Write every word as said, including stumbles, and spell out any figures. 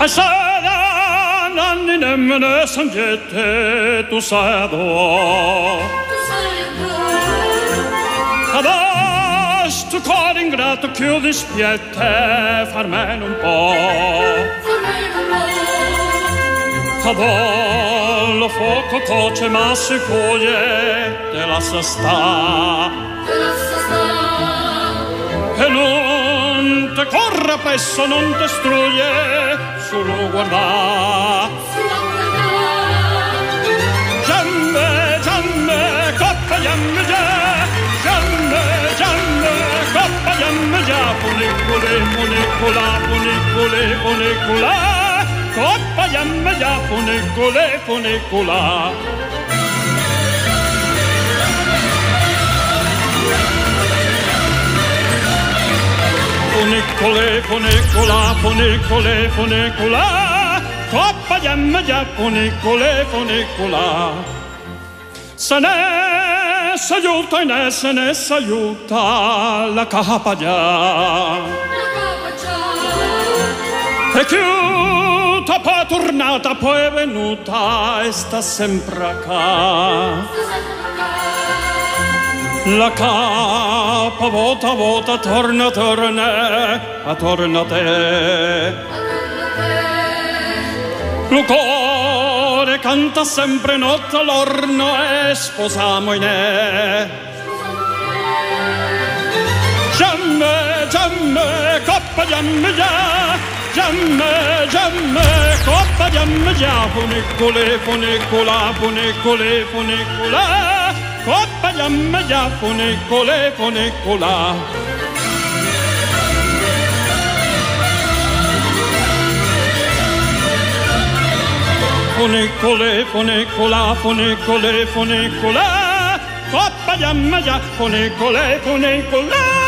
sarà nanni nemmeno sangette tu sai dove adesso cuore ingrato che dispiette farmene un po' lo fuoco coce ma si coglie te la sa sta e non te corra presso non te struglie solo guarda giamme giamme coppa giamme già giamme giamme coppa giamme già funicole funicola funicole funicola coppa giamme già funicole funicola funicole funicola funicole funicola coppa giamme già funicole funicola se ne s'aiuta e ne se ne s'aiuta la capa già e chiuta poi tornata poi è venuta e sta sempre a ca la capa vota vota torna torna a torna te lo cuore canta sempre notte all'orno e sposiamo in e giamme giamme coppa giamme già giamme giamme coppa giamme già funicole funicola funicole funicola coppa giamme già funicole funicola funicole funicola funicole funicola coppa giamme già funicole funicola